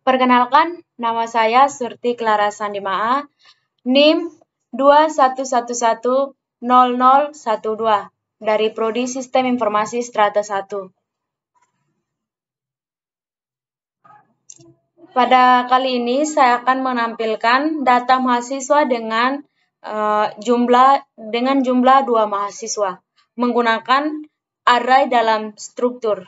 Perkenalkan, nama saya Surti Clara Sandimaa, NIM 21110012 dari Prodi Sistem Informasi Strata 1. Pada kali ini saya akan menampilkan data mahasiswa dengan jumlah 2 mahasiswa menggunakan array dalam struktur.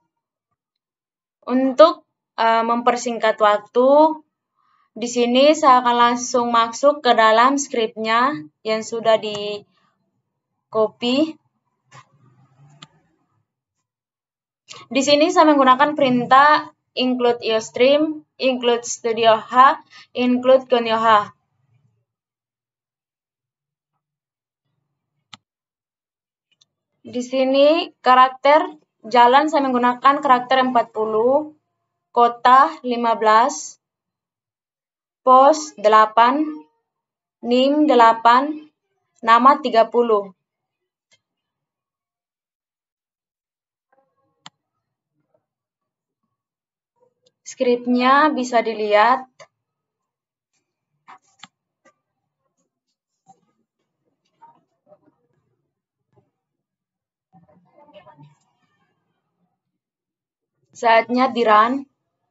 Untuk mempersingkat waktu, di sini saya akan langsung masuk ke dalam skripnya yang sudah di-copy. Di sini saya menggunakan perintah include iostream, include studioh, include gonioh. Di sini karakter jalan saya menggunakan karakter 40, kota 15, pos 8, NIM 8, nama 30. Skripnya bisa dilihat. Saatnya di-run.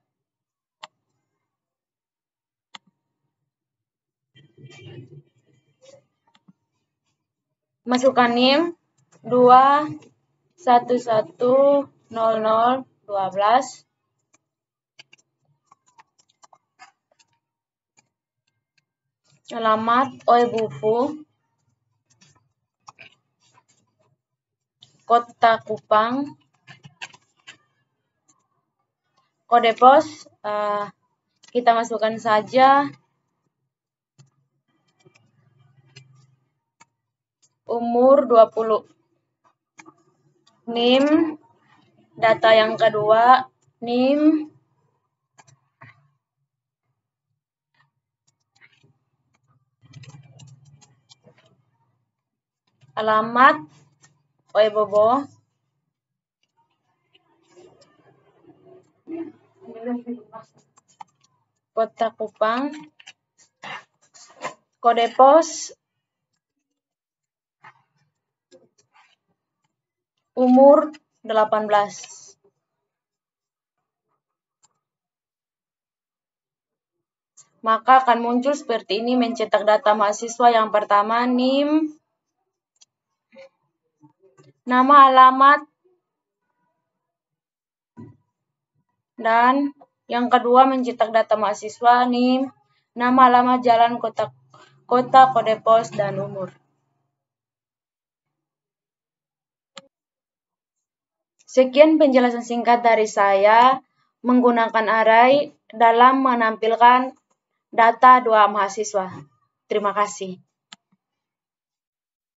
Masukkan NIM 21110012. Alamat Oebufu, Kota Kupang. Kode pos kita masukkan saja. Umur 20. NIM, data yang kedua, NIM. Alamat Oebobo. Kota Kupang. Kode pos. Umur 18. Maka akan muncul seperti ini mencetak data mahasiswa yang pertama NIM, nama, alamat, dan yang kedua mencetak data mahasiswa NIM, nama, alamat, jalan, kota, kode pos, dan umur. Sekian penjelasan singkat dari saya menggunakan array dalam menampilkan data 2 mahasiswa. Terima kasih.